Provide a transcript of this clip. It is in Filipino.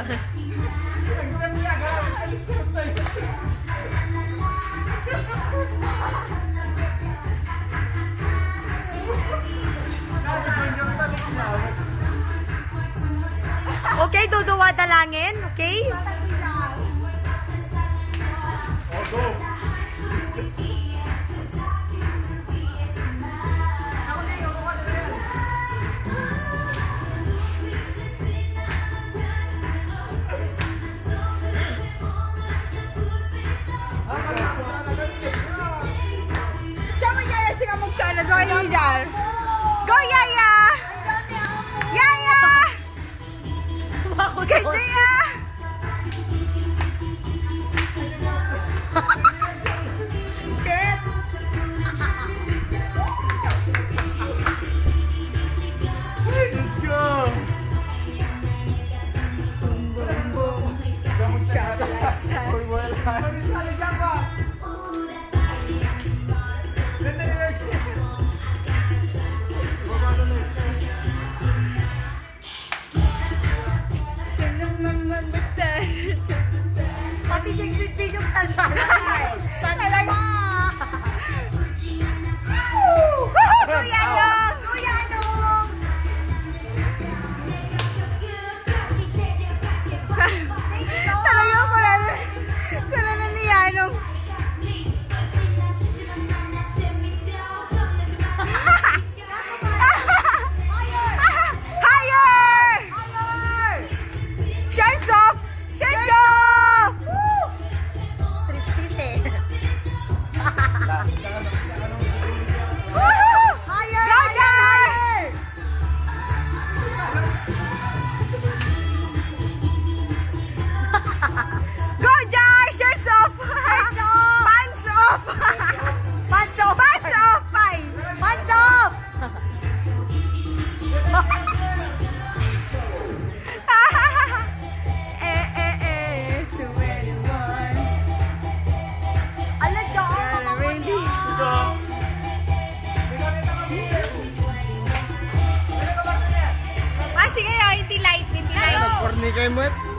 Okay, duduwa dalangin. Okay? Go, Yaya! Go, Yaya! Yaya! Kay Jaya! Let's go! Pati yung video ka sana. Sana mo. Kuya Anong! Kuya Anong! Talaga ko na ni Anong. Shirts off! Shirts off! Striptease eh. Higher! Go, Jar! Go, Jar! Shirts off! Shirts off! Pants off! Pants off! Pants off! Pants off! Sige, hindi light. Nag-corny kayo mo.